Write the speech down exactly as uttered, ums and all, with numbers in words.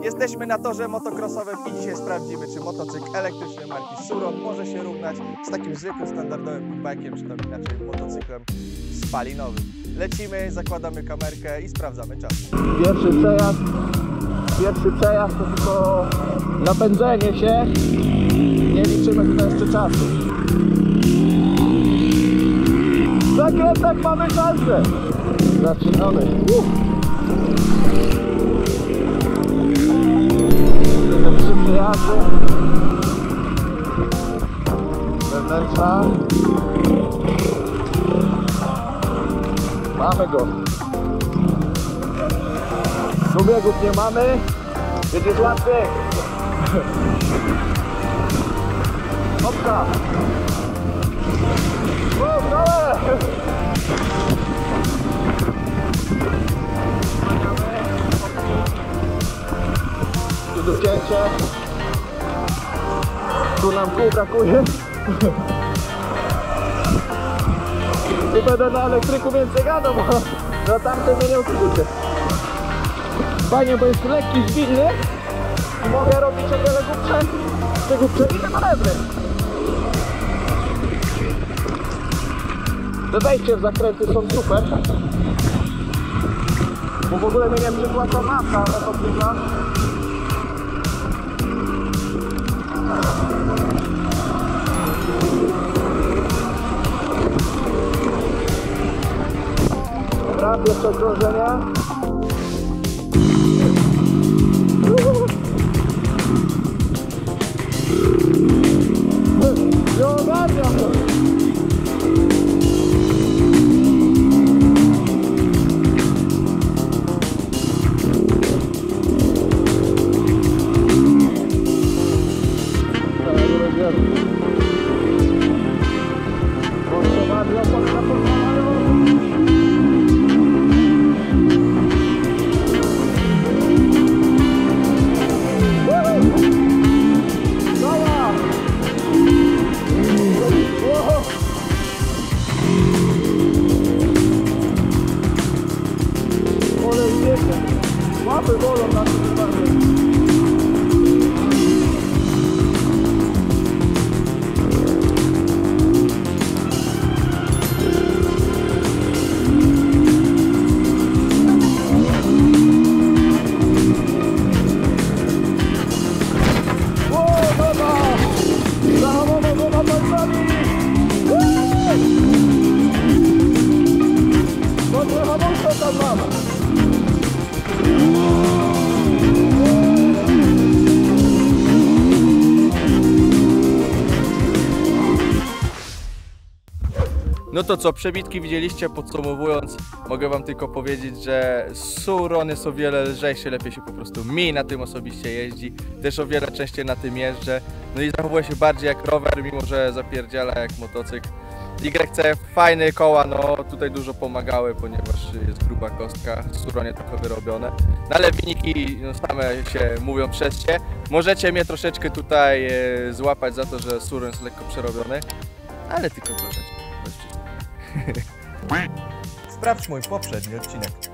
Jesteśmy na torze motocrossowym i dzisiaj sprawdzimy, czy motocykl elektryczny marki Suron może się równać z takim zwykłym, standardowym bike'iem, czy tam inaczej motocyklem spalinowym. Lecimy, zakładamy kamerkę i sprawdzamy czas. Pierwszy przejazd, pierwszy przejazd to tylko napędzenie się. Nie liczymy tutaj jeszcze czasu. W zakrętach mamy szansę. Zaczynamy. Uh. Trzy przejazdy. Wewnętrzna. Mamy go. Tu biegów nie mamy. Będzie łatwiej. Hopka. O, dole. Tu docięcie. Tu nam kół brakuje. Tu będę na elektryku więcej gadał, bo na tamtym mnie nie usłyszycie. Fajnie, bo jest lekki, zwinny i mogę robić o wiele głupsze, te głupsze i te manewry. Te wejście w zakręty są super, bo w ogóle mnie nie przypłaca masa motocykla. Dobra, pierwsze okrążenie. Nie ogarniam to. Łapy bolą na tym wypadku. O, dobra! Zahamował go na palcami! No nie hamulce tam mam! No to co, przebitki widzieliście, podsumowując, mogę wam tylko powiedzieć, że Suron jest o wiele lżejszy, lepiej się po prostu mi na tym osobiście jeździ, też o wiele częściej na tym jeżdżę, no i zachowuje się bardziej jak rower, mimo że zapierdziela jak motocykl. Y C fajne koła, no tutaj dużo pomagały, ponieważ jest gruba kostka, w Suronie trochę wyrobione, no ale wyniki no, same się mówią przez się. Możecie mnie troszeczkę tutaj e, złapać za to, że Suron jest lekko przerobiony, ale tylko troszeczkę. Sprawdź mój poprzedni odcinek.